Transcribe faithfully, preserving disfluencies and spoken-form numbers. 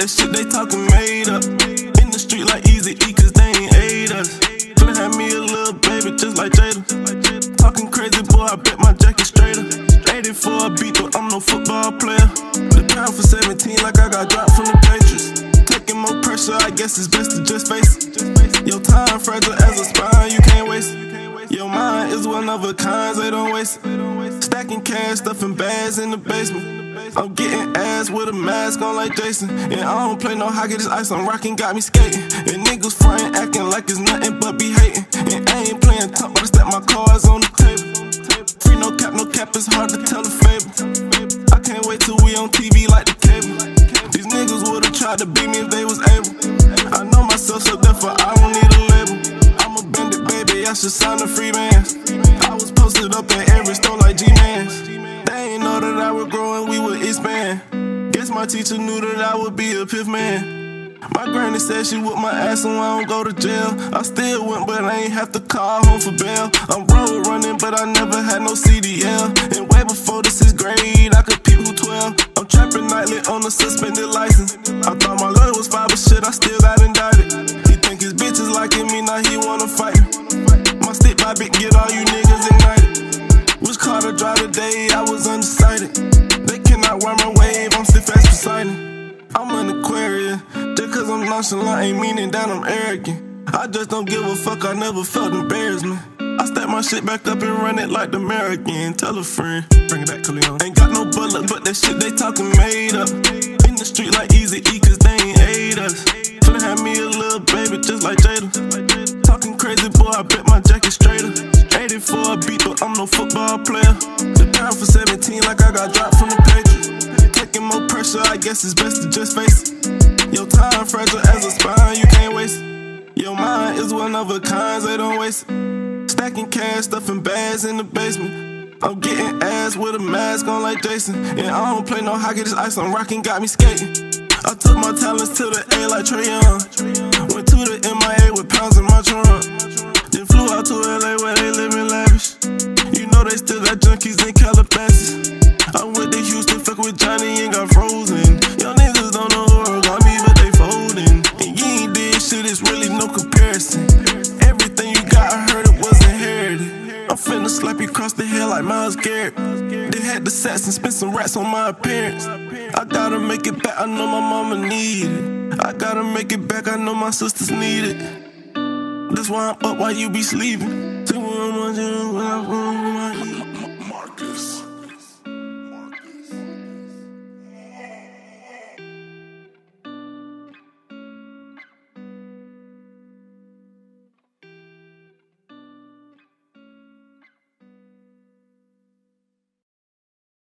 that shit they talking made up. In the street like Easy E, cause they ain't ate us. Finna have me a little baby just like Jada. Talking crazy, boy, I bet my jacket straighter. eighty for a beat, but I'm no football player. The pound for seventeen like I got dropped from the Patriots. Taking more pressure, I guess it's best to just face it. Your time fragile as a spine, you can't waste it. Your mind is one of a kind, they don't waste it. Stacking cash, stuffing bags in the basement. I'm getting ass with a mask on like Jason. And I don't play no hockey, this ice I'm rocking got me skating. And niggas frontin' acting like it's nothing but be hating. And I ain't playing tough, but I stack my cards on the table. Free no cap, no cap, it's hard to tell a fable. I can't wait till we on T V like the cable. These niggas would've tried to beat me if they was able. I know myself, so therefore I don't need a label. I'm a bandit, baby, I should sign a free man. I was posted up at every store like G-Mans. They ain't know that I would grow and we would expand. Guess my teacher knew that I would be a fifth man. My granny said she whooped my ass so I don't go to jail. I still went, but I ain't have to call home for bail. I'm road running, but I never had no C D L. And way before the sixth grade, I could peep who twelve. I'm trapping nightly on a suspended license. I thought my lawyer was five, but shit, I still got indicted. He think his bitches liking me, now he wanna fight me. My stick by big, get all you niggas ignited. Which car to drive today, I was undecided. They cannot ride my wave, I'm still fast beside it. I'm an Aquarius, just cause I'm nonchalant ain't meaning that I'm arrogant. I just don't give a fuck, I never felt embarrassment. I stack my shit back up and run it like the American. Tell a friend, bring it back, Cleon. Ain't got no bullet, but that shit they talking made up. In the street like Easy E, cause they ain't ate us. Finna have me a little baby just like Jada. Talking crazy, boy, I bet my jacket straighter. eighty for a beat, but I'm no football player. The pound for seventeen like I got dropped from the Patriots. Taking more pressure, I guess it's best to just face it. Your time fragile as a spine, you can't waste it. Your mind is one of a kind, they don't waste it. Stacking cash, stuffing bags in the basement. I'm getting ass with a mask on like Jason. And I don't play no hockey, this ice I'm rocking got me skating. I took my talents to the A like Trae Young. Went to the M I A with pounds in my trunk. Then flew out to L A where they live in lavish. You know they still got junkies in Calabasas. I went to Houston, fuck with Johnny and got frozen. Y'all niggas don't know the world got me, but they folding. And you ain't did shit, it's really no comparison. Everything you got, I heard it was inherited. I'm finna slap you across the head like Myles Garrett. They had the sets and spent some rats on my appearance. I gotta make it back, I know my mama need it. I gotta make it back, I know my sisters need it. That's why I'm up while you be sleeping. Marcus.